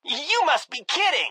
You must be kidding!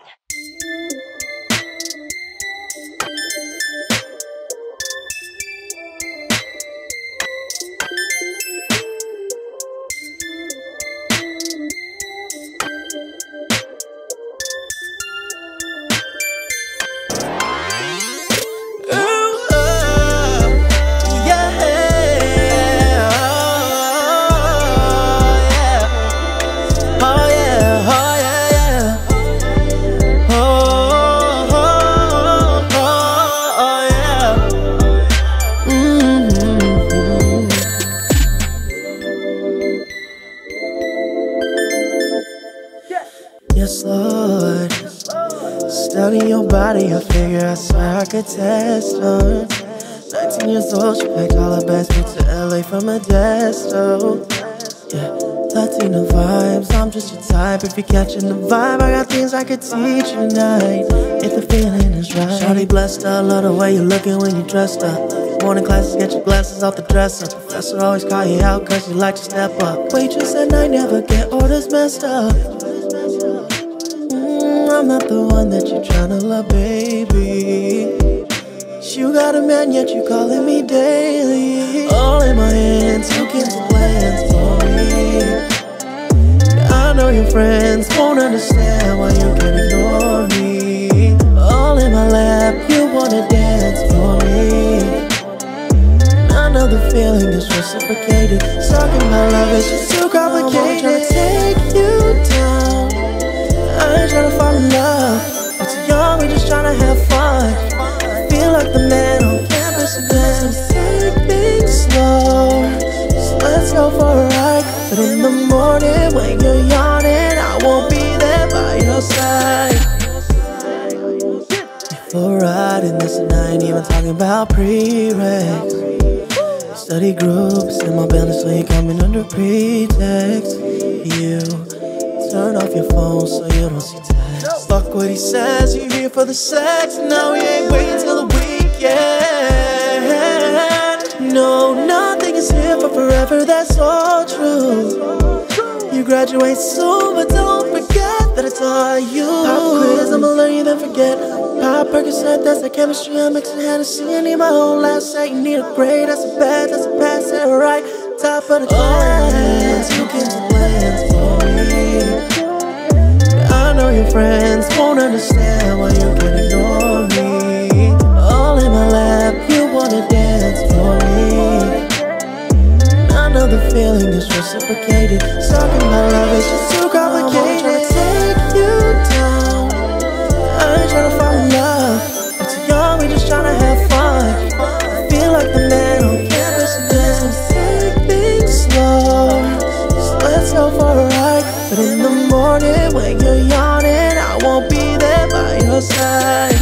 Yes, Lord. Studying your body, I figure I swear I could test on. 19 years old, she packed all her bags, moved to LA from Modesto. Yeah, Latina vibes, I'm just your type. If you're catching the vibe, I got things I could teach you tonight. If the feeling is right. Shawty blessed up, love the way you're looking when you're dressed up. Morning classes, get your glasses off the dresser. Professor always call you out cause you like to step up. Waitress at night, never get orders messed up. I'm not the one that you're tryna love, baby. You got a man, yet you calling me daily. All in my hands, you can do plans for me. I know your friends won't understand why you can ignore me. All in my lap, you wanna dance for me. I know the feeling is reciprocated. Talking about love is just too complicated. I'm tryna take you down. I ain't tryna fall in love. We're too young, we just tryna have fun. Feel like the man on campus again. So take things slow. So let's go for a ride. But in the morning when you're yawning, I won't be there by your side. For a ride in this, and I ain't even talking about pre-recs. Study groups in my building, so you're coming under pretext. You turn off your phone so you don't see text. Fuck what he says, you here for the sex. Now we ain't waiting till the weekend. No, nothing is here for forever, that's all true. You graduate soon, but don't forget that I taught you. Pop quiz, I'ma learn you then forget. Pop Percocet, that's the chemistry, I'm mixing Hennessy. I need my whole last set, you need a grade. That's a bad, that's a pass, that's right. Top of the class, you can do plans for me. I know your friends won't understand why you can ignore me. All in my lap, you wanna dance for me. I know the feeling is reciprocated. Talking about love is just too complicated. I'm tryna take you down. I ain't tryna fall in love. We're too young, we just tryna have fun. I feel like the man on campus again. So take things slow. So let's go for a ride. But in the morning when you're yawning, I won't be there by your side.